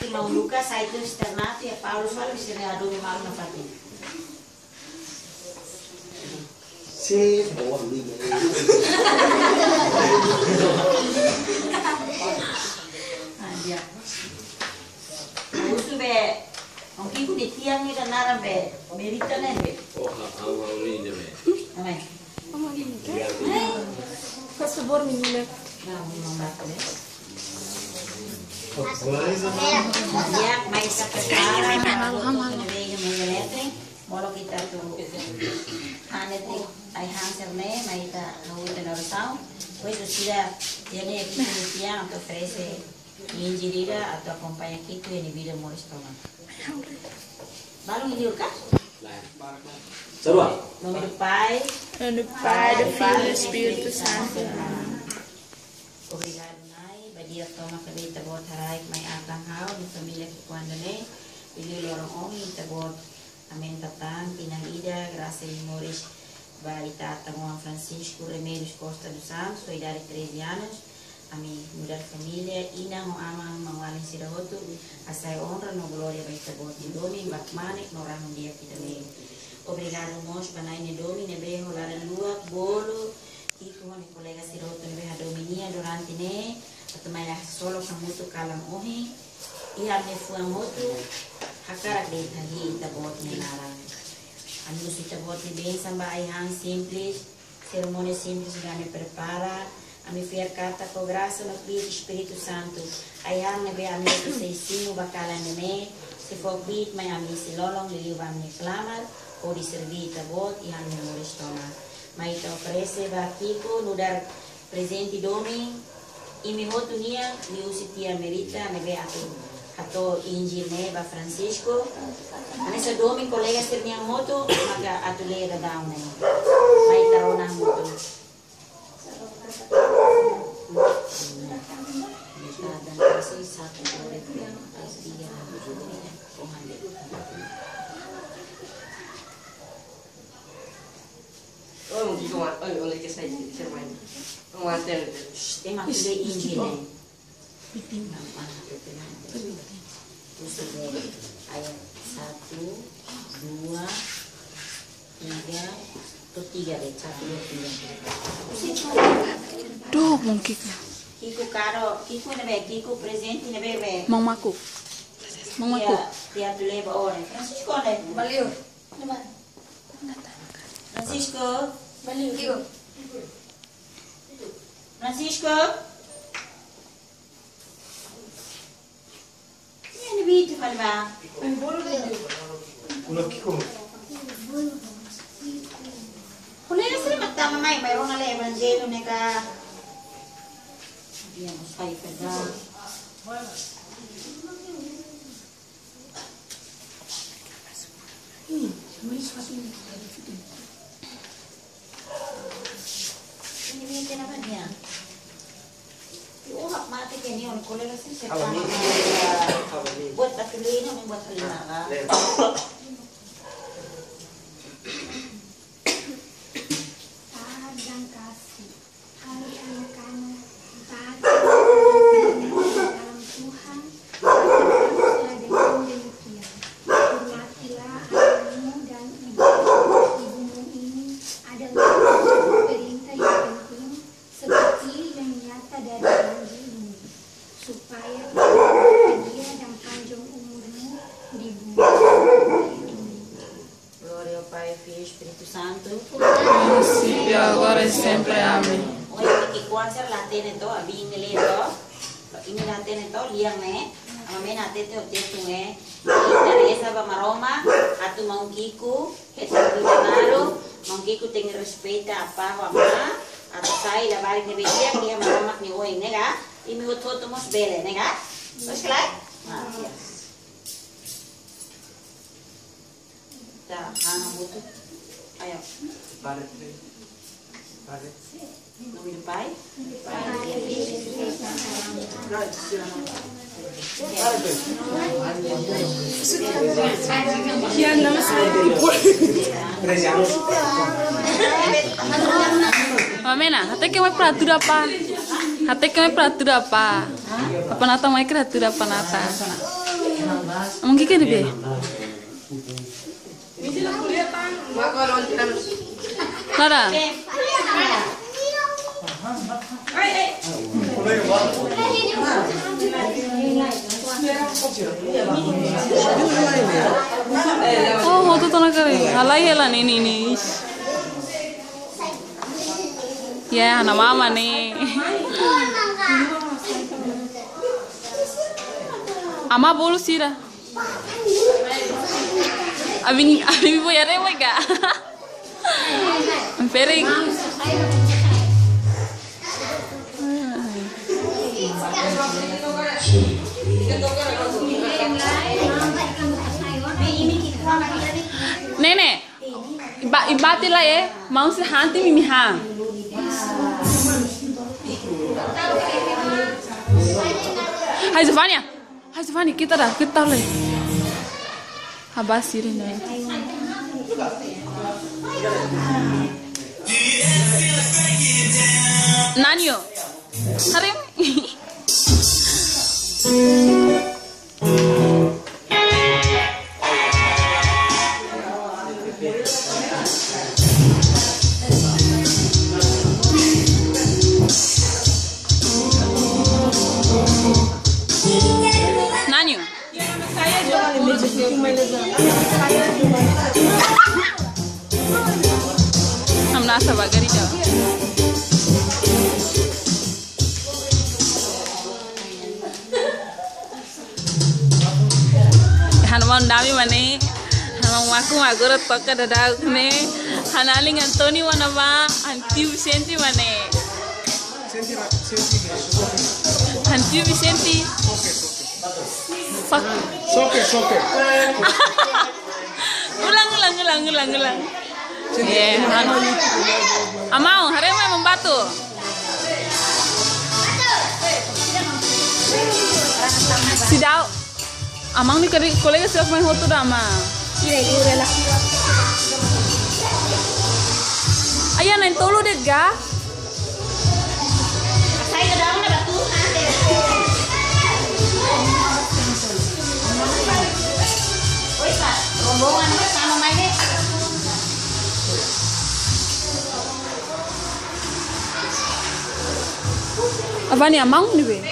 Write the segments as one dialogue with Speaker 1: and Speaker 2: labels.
Speaker 1: Mau Lucas aí do externato e Paulo fala que seria do mal na parte.
Speaker 2: Se for liga.
Speaker 1: Dia. Usu be, mungkin ku di tiang ni dan naram be, merita nih be.
Speaker 3: Oh, awal ini be.
Speaker 1: Amai.
Speaker 4: Mama gini kan? Kasubor minyak.
Speaker 1: Nah, mau makan deh.
Speaker 2: Ya,
Speaker 1: mai sa pesara. Nebe mengelete, molo kita tu. Hanete, ai hanser ne, mai ta hawita na rusau. Pues sudah tiene aquí tiang que ofrece ingerida atau acompanha aqui que ele vira mole estômago. Baru ini kan?
Speaker 3: Seru.
Speaker 1: Nome do Pai,
Speaker 4: Do Pai, do Filho e do Espírito Santo.
Speaker 1: Obrigado, Nai. Badia toma kabita bot harai mai atang hau di família que quando ne ele lorong ongi tabot amen tatang pinang ida graça e moris baita Juan Francisco Remédios Costa dos Santos, sua idade 13 anos. A minha mulher família, ina ho amang mangwalin sirahotu, asai honra no glória baita bot di domi bakmanik no rahon dia kita ne. Obrigado mos panai ne domi ne beho lara lua bolo iko ne colega sirahotu ne beha dominia durante ne atamai la solo kamutu kalam ohi iha ne fuang hotu hakarak de tahi tabot ne narang. Amigo si tabot ne bem samba aihan simples, cerimônia simples que me prepara. A me fiar carta com graça no Filho do Espírito Santo. Aí a me vê a minha seisinho bacala neme. Se for bit, mas a minha se lolong liliu a minha clamar ou de servir tabot e a minha molestona. Mas então oferece baquico no dar presente domingo e me roto nia li usi tia merita me vê ato injil ne ba Francisco. Anessa domingo colega sernia moto maka ato le da down ne. Mas tarona moto. Dan kasih satu orang yang dia
Speaker 5: Oh, mungkin kawan, oleh kisah cermin, kawan tel.
Speaker 1: Tema sudah injil ni. Nama itu terus ayat 1, 2, 3, atau 3 deh, 1, 2, 3.
Speaker 4: Duh, mungkin.
Speaker 1: Kiku karo, kiku nebe, kiku presente nebe.
Speaker 4: Mamaku. Mamaku.
Speaker 1: Dia tu leva ora. Francisco ne,
Speaker 5: Baliu,
Speaker 1: Francisco,
Speaker 5: baliu.
Speaker 1: Francisco. Ni bitu falba.
Speaker 2: Uno kiko.
Speaker 1: Kuliah sih mata mamai baru ngale evangelio neka. Dia musai pedal. Ini bikin apa dia? Oh, mati kini on kuliah sih sekarang. Buat bakulino, buat kelima. Espírito Santo.
Speaker 4: E agora e sempre. Amém.
Speaker 1: Olha que quando ser latene to, abing nele to, ini latene to liang ne, amame nate te otetu ne, dari esa ba maroma, atu mangkiku, heta binaro, mangkiku tengi respeita apa ama, atu sai la bari ne begia dia maroma ni oi nega, imi ototo mos bele nega, terus kelai? Dah, hang butuh. Ayo.
Speaker 2: Pare.
Speaker 1: Nome do Pai?
Speaker 4: Kian nama saya. Mamena, hati kami peratur apa? Hati kami peratur apa? Apa nata mai peratur apa nata? Mungkin kan deh. Nada. Oh, foto to na kare. Halai hela ini. Ya, anak mama nih. Ama bolu sira. Abin ibu ya rewe ga. Ampering. Nenek, ibati lah ya. Mau sih hanti mimi hang. Hai Zafania, kita leh. Habas sirin nih. Nanyo, harim. Nanyo. Am nasa bagari jawa. Hanuman dami mane, hanuman aku retok ke dadak ne, hanaling Antoni mana ba, anti Vicenti mane. Anti Vicenti.
Speaker 2: Soke.
Speaker 4: Ulang. Amau, hari mau membatu. Sidau. Amang ni kolega siap main hotu dah ama. Ayah naik tolu deh ga.
Speaker 1: Rombongan sama mainnya.
Speaker 4: Apa nih amang nih be?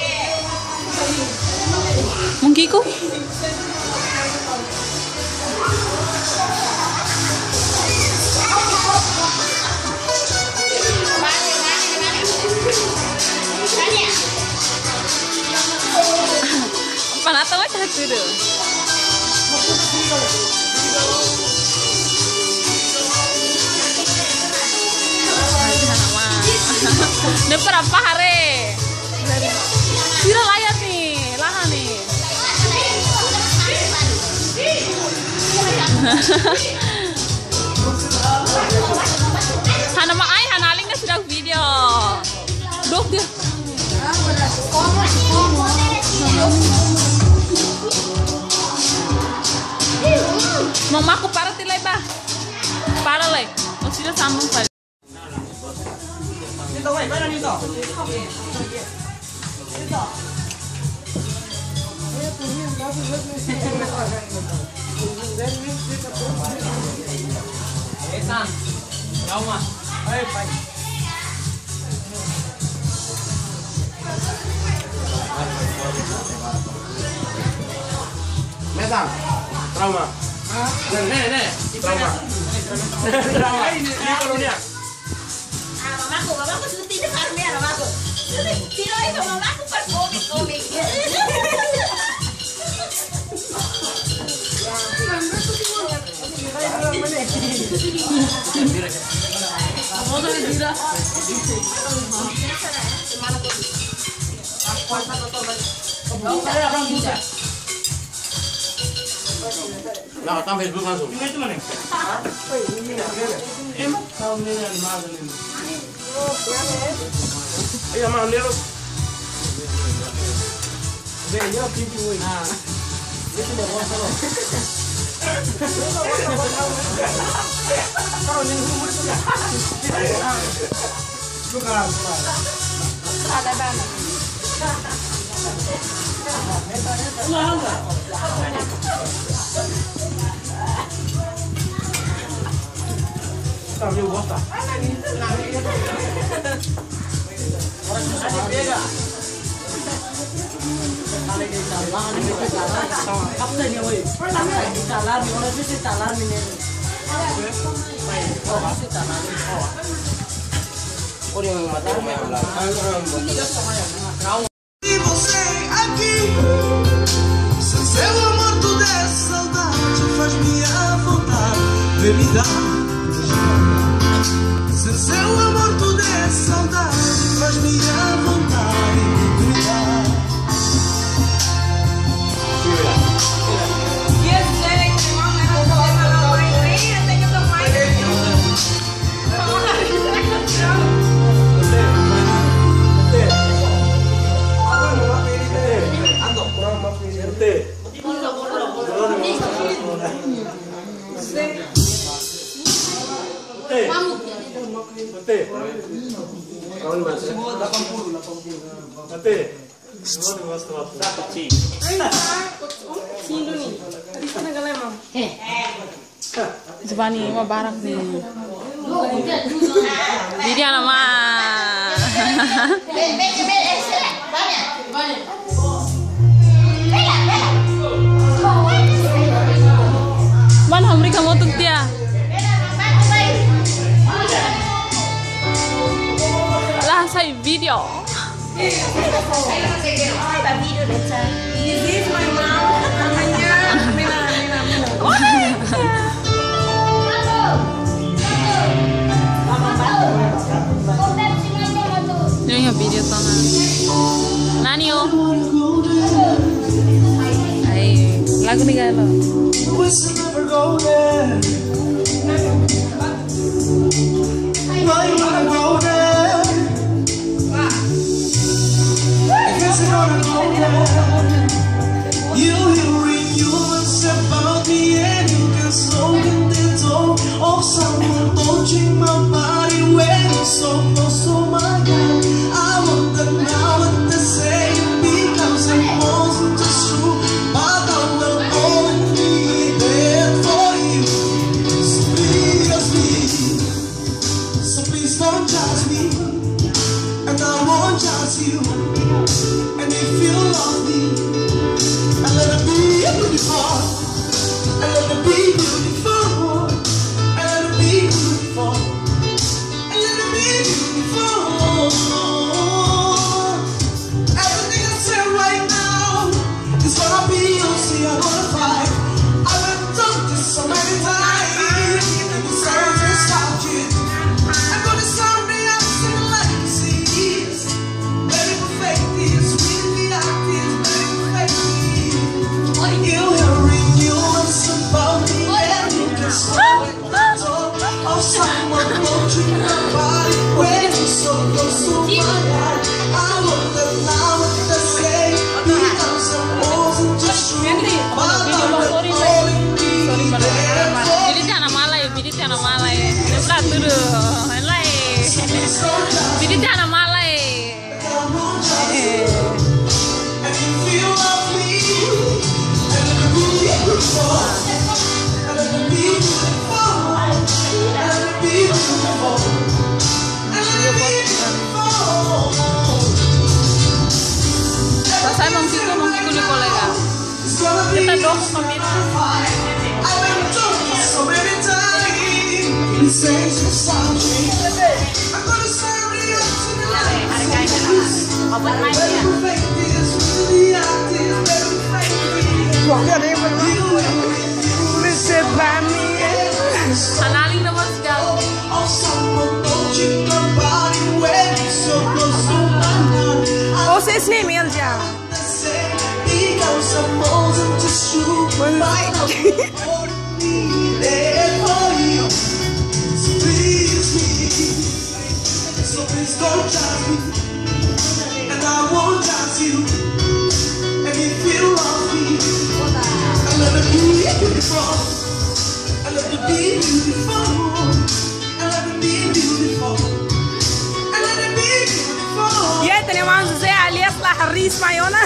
Speaker 4: Mungkin ku? Panata macam tu tu. Ini berapa hari? Sira layar nih, lahan nih. Hana maai, hana alingnya sudah video. Dok dia. Mama aku parah tilai bah. Parah leh. Sudah sambung pada.
Speaker 2: Mesang, trauma. Nenek, trauma. Trauma. Ini kolonial.
Speaker 1: Mamaku sudah tidak karena mamaku. Tidak itu mamaku pas komik.
Speaker 3: Nah, tambah Facebook langsung.
Speaker 2: Ayo mau lihat. Venha aqui de hoje. Deixa eu levar só. Ada banget. Cambio bosta.
Speaker 6: E você aqui, sem seu amor toda essa saudade faz-me a vontade de me dar. Sem seu amor toda essa saudade faz-me a vontade de me dar.
Speaker 4: Sebani mah barak nih. Jadi anak mah. Mana hamri kamu tuh dia? Lah saya video. Ini yang video tangan. Nani yo? Ay, lagu nih kan lo. Saya mengkiku di kolega. Kita dong kami. Analing nomor sekali.
Speaker 7: Oh, vocês nem mesmo já. Ya tenemos Zé alias la Harris Mayona.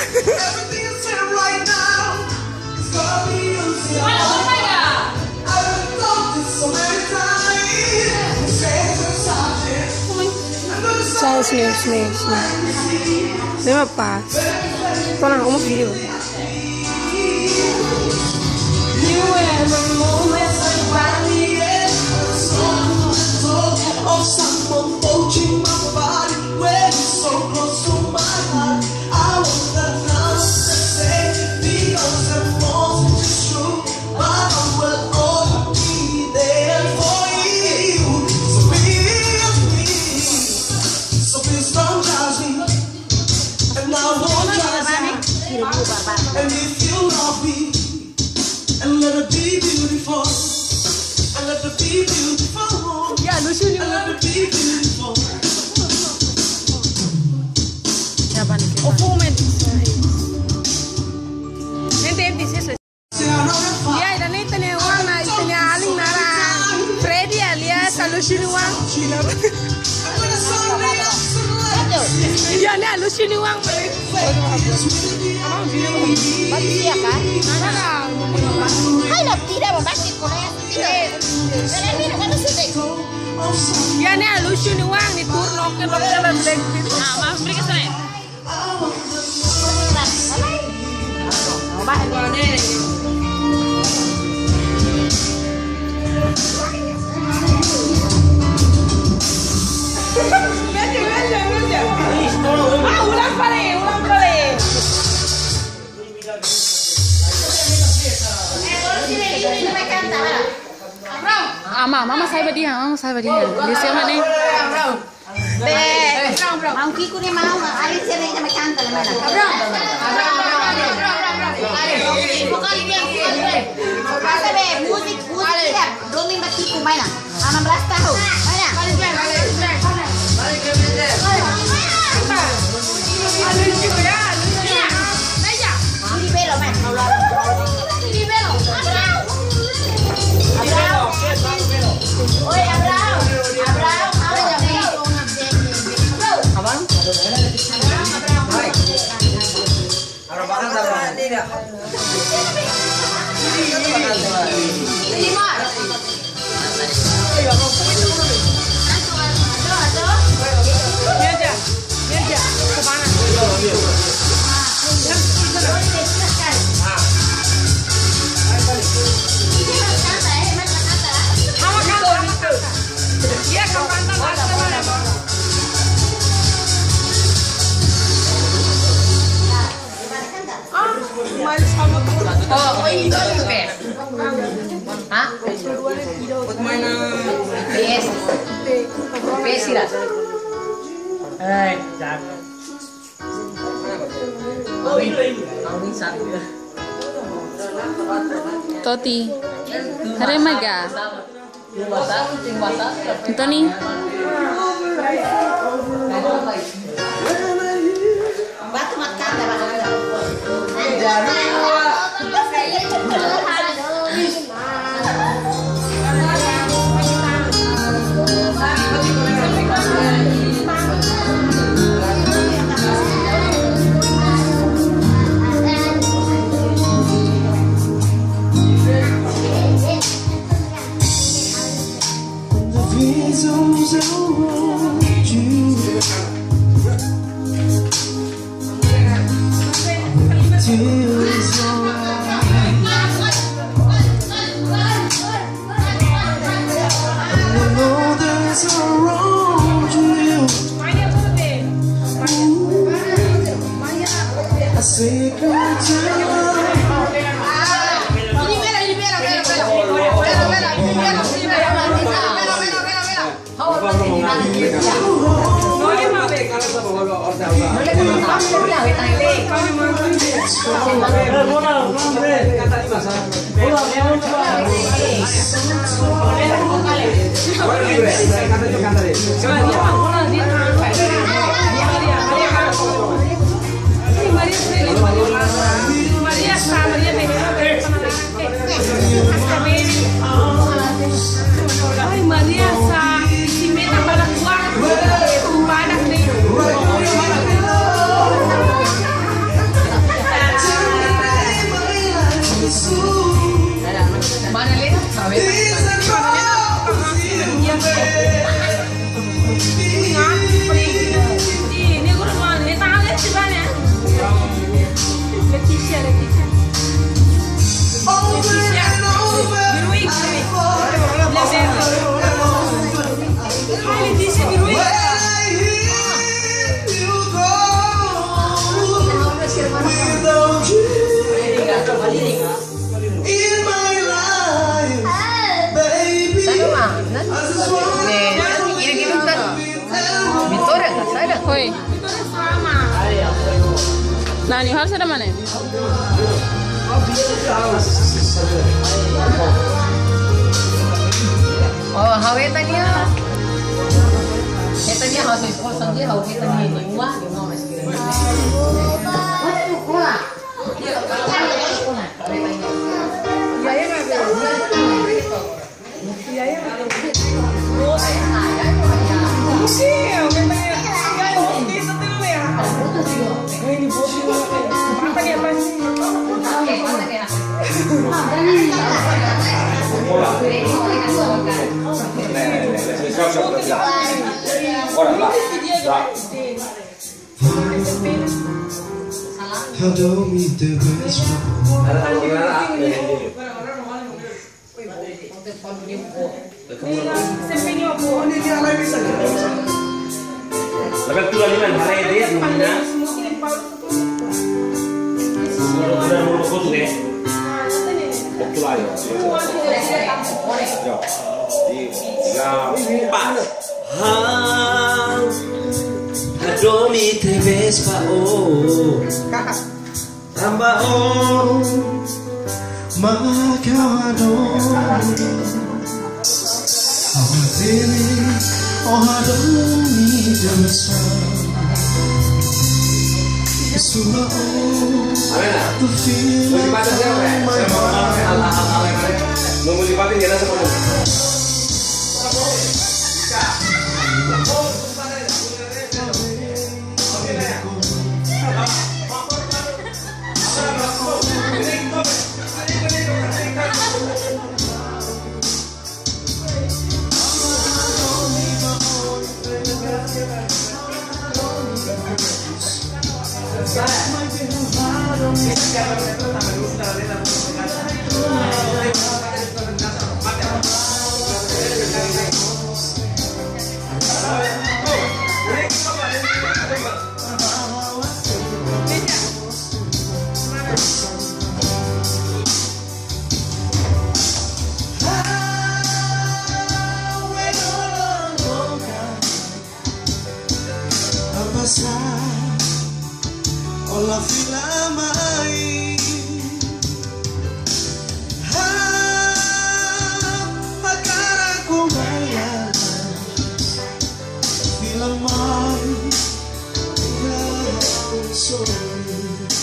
Speaker 7: sini. Lima pas. Tolong kamu video.
Speaker 6: Of someone poaching my body when it's so close to my heart. I wonder how to say because the most is true, but I will always be there for you. So please don't judge me, and I won't judge you. And if you love me, and let it be beautiful, and let it be beautiful.
Speaker 7: Ya, lucu nih. Oh, fumen. Nanti sih. Ya, dan itu nih uang, itu nih aling nara. Freddy alias lucu nih uang. Ya, nih lucu nih uang.
Speaker 1: Iya kan? Hai, tidak membahas Korea.
Speaker 7: Ya, nih lucu nih uang di turno ke lokal black.
Speaker 4: Nah, maaf beri ke sana.
Speaker 7: Ulang kali. Mama saya badiha. Di siapa nih?
Speaker 1: Mau kiku nih mau, ali sini sama cantal mana? Masa be musik ya, dongeng bakiku mana? 16 tahun. Mana? Ini belo man. Ini belo. Oi, Abraham.
Speaker 5: Oh, ini tuh pes. Hah? PS. PS lah. Jangan.
Speaker 4: Toti. Hari maga. Ito nih.
Speaker 1: Batu makan dah.
Speaker 7: Ini kurang mana? Ini tangannya di mana? Leticia. Hoi. Nani harus ada mana?
Speaker 8: Oh, hawe tanya. Tanya harus sekolah sendiri, hawe tanya ni wah, di mana sekarang? Sekolah. Dia sekolah. Biaya berapa? Biaya berapa?
Speaker 3: Lepas tu lagi mana hari dia di mana? Mulu kotor deh. Waktu lain. Yo, tiga, empat. Adomi te ves pa Tamba
Speaker 6: Makawado Adomi dewasa Suma tu feel
Speaker 3: Mengulipati dia rasa penuh.
Speaker 6: Ola filamai Magara kumaya Filamai Sorry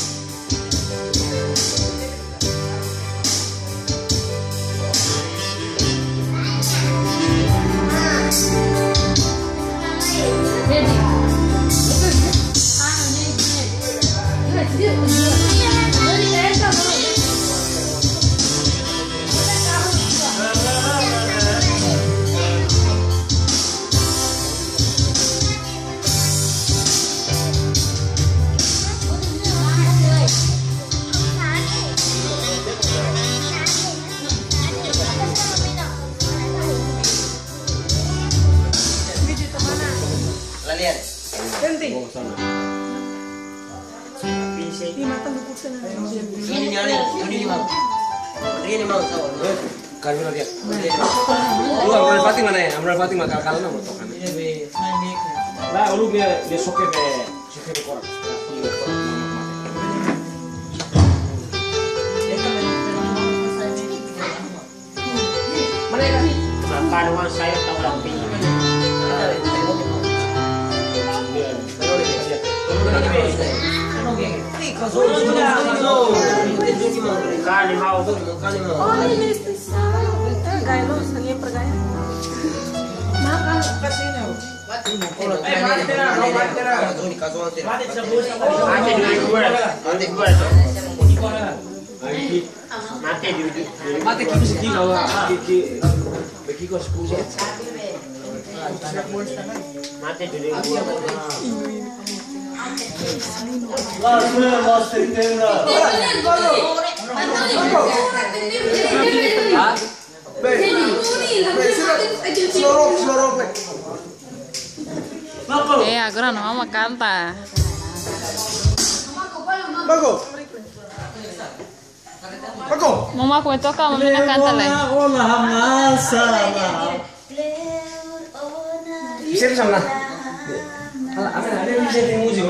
Speaker 5: Kalau dia, lu ambil Fatima mana ya? Ambil Fatima kalau mau tokan. Lah, lu dia soke be korak. Mana ya?
Speaker 3: Karuan saya tahu rapi. Kali mau.
Speaker 7: Oh, ini gaya lo, seni pergaya. Makan kasihnya.
Speaker 5: Mate kipi sedih kalau kiki kos kuset.
Speaker 3: Mati dulu.
Speaker 4: Agora não vamos cantar. Mama, como toca, mami na canta lá.
Speaker 5: Bisa sama lah. Ada bisa di musik.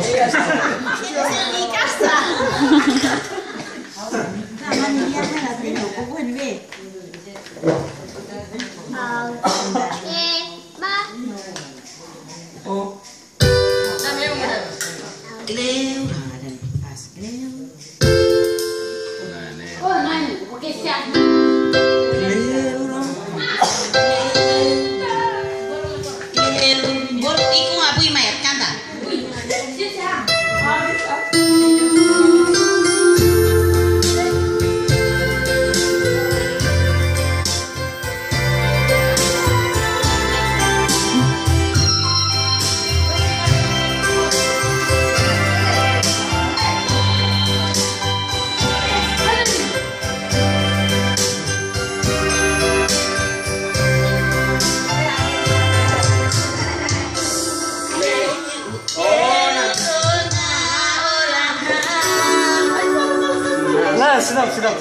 Speaker 5: Sedap.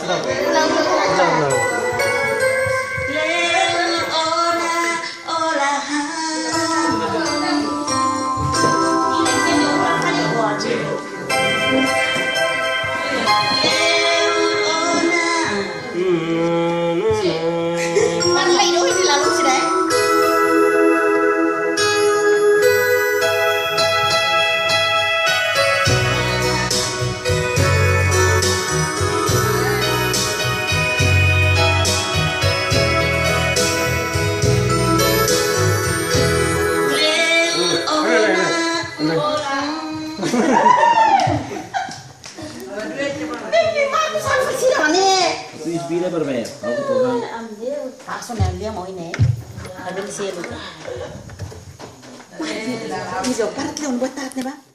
Speaker 5: Bila berbayar, aku tuh
Speaker 1: Paso na dia mau ini. Ada di sini. Ini so part leon buat tat, ba?